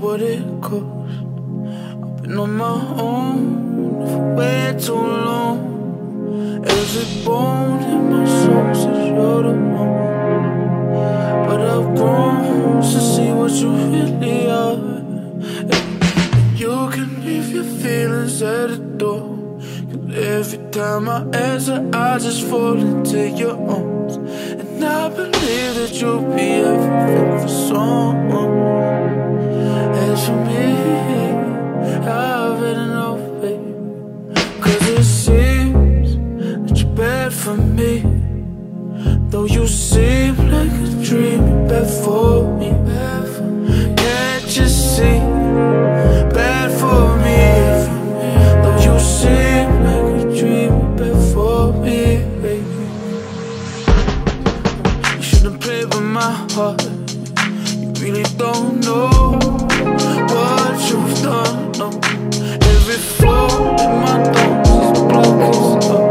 what it costs. I've been on my own for way too long. Every bone in my soul says you're the one, but I've grown to see what you really are. And you can leave your feelings at the door, 'cause every time I answer I just fall into your arms. And I believe that you'll be everything for someone. As for me, I've had enough, baby, 'cause it seems that you're bad for me. Though you seem like a dream, you're bad for me. Can't you see? Bad for me. Though you seem like a dream, you're bad for me, baby. You shouldn't play with my heart. You really don't know what you've done. No. Every flaw in my thoughts is black as